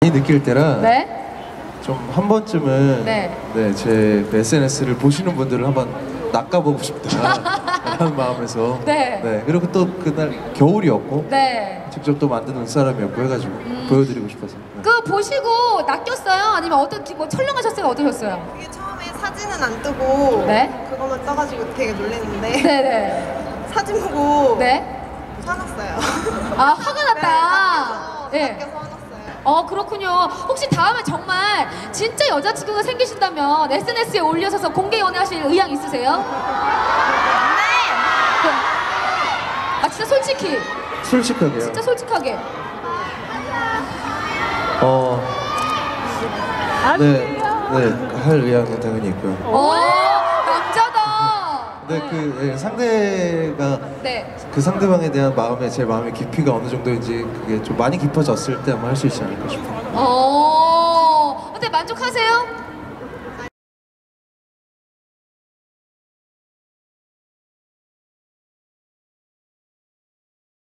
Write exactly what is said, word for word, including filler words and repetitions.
많이 느낄 때라 네. 좀 한 번쯤은 네. 네, 제 에스엔에스를 보시는 분들을 한번 낚아보고 싶다라는 마음에서 네. 네. 그리고 또 그날 겨울이었고 네. 직접 또 만든 눈사람이었고 해가지고 음. 보여드리고 싶어서. 네. 그 보시고 낚였어요? 아니면 어떤 뭐 철렁하셨어요? 어떠셨어요? 이게 처음에 사진은 안 뜨고 네. 그것만 떠가지고 되게 놀랐는데 네네. 사진 보고 네. 화났어요. 아 화가 났다. 네. 네. 낚여서 화났어요. 어 그렇군요. 혹시 다음에 정말 진짜 여자친구가 생기신다면 에스엔에스에 올려서 공개 연애하실 의향 있으세요? 네. 아 진짜 솔직히. 솔직하게요. 진짜 솔직하게. 어. 네, 네, 할 의향은 당연히 있고요. 오 남자다. 근데 그 예, 상대가 네. 그 상대방에 대한 마음의 제 마음의 깊이가 어느 정도인지 그게 좀 많이 깊어졌을 때 아마 할 수 있지 않을까 싶어요. 어. 근데 만족하세요?